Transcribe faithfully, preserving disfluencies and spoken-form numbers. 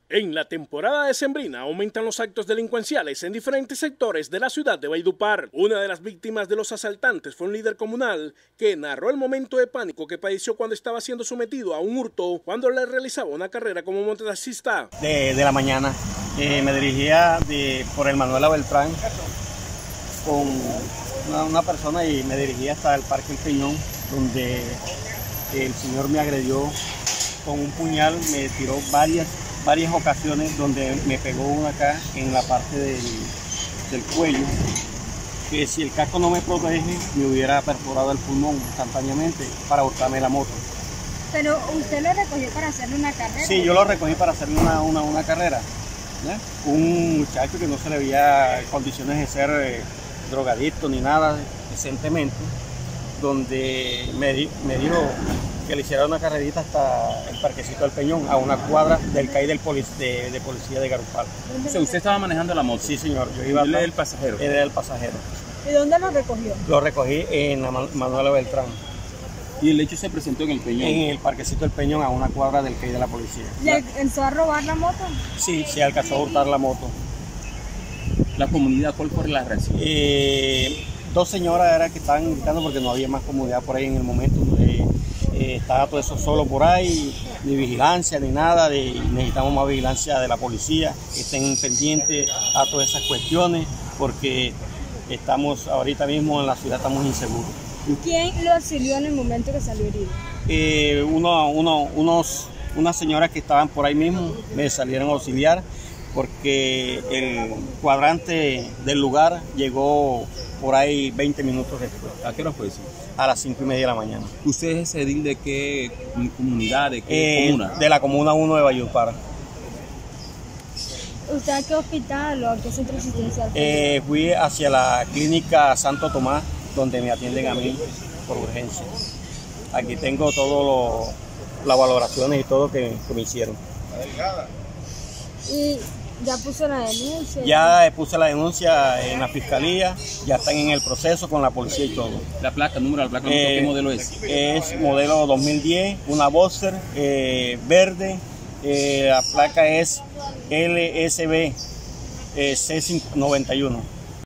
En la temporada decembrina aumentan los actos delincuenciales en diferentes sectores de la ciudad de Valledupar. Una de las víctimas de los asaltantes fue un líder comunal que narró el momento de pánico que padeció cuando estaba siendo sometido a un hurto cuando le realizaba una carrera como mototaxista. De, de la mañana eh, me dirigía de, por el Manuela Beltrán con una, una persona y me dirigía hasta el Parque El Peñón, donde el señor me agredió con un puñal, me tiró varias varias ocasiones donde me pegó una acá en la parte del, del cuello, que si el casco no me protege me hubiera perforado el pulmón instantáneamente para hurtarme la moto. ¿Pero usted lo recogió para hacerle una carrera? Sí, yo lo recogí para hacerle una, una, una carrera. ¿no? Un muchacho que no se le veía condiciones de ser eh, drogadicto ni nada decentemente, donde me, me dijo que le hiciera una carrerita hasta el Parquecito del Peñón, a una cuadra del C A I del polic de, de policía de Garupal. O sea, ¿usted estaba manejando la moto? Sí, señor. Yo iba ¿Él era el pasajero? Él era el pasajero. ¿Y dónde lo recogió? Lo recogí en la Manuela Beltrán. ¿Y el hecho se presentó en el Peñón? En el Parquecito del Peñón, a una cuadra del C A I de la policía. ¿Le alcanzó a robar la moto? Sí, se alcanzó a hurtar la moto. ¿La comunidad cuál fue la reacción? Eh, dos señoras era que estaban gritando porque no había más comunidad por ahí en el momento. Eh, eh, estaba todo eso solo por ahí, ni vigilancia ni nada. De, necesitamos más vigilancia de la policía, que estén pendientes a todas esas cuestiones, porque estamos ahorita mismo en la ciudad, estamos inseguros. ¿Quién lo auxilió en el momento que salió herido? Eh, uno, uno, unos, unas señoras que estaban por ahí mismo me salieron a auxiliar, porque el cuadrante del lugar llegó por ahí veinte minutos después. ¿A qué hora fue eso? A las cinco y media de la mañana. ¿Usted es edil de qué comunidad, de qué Eh, comuna? de la comuna uno de Valledupar. ¿Usted a qué hospital o a qué centro asistencial fue? Eh, fui hacia la clínica Santo Tomás, donde me atienden a mí por urgencia. Aquí tengo todas las valoraciones y todo que, que me hicieron. ¿Y ya puso la denuncia? Ya puse la denuncia en la fiscalía, ya están en el proceso con la policía y todo. ¿La placa, el número de la placa, Eh, qué modelo es? Es modelo dos mil diez, una Boxer eh, verde, eh, la placa es L S B eh, C noventa y uno.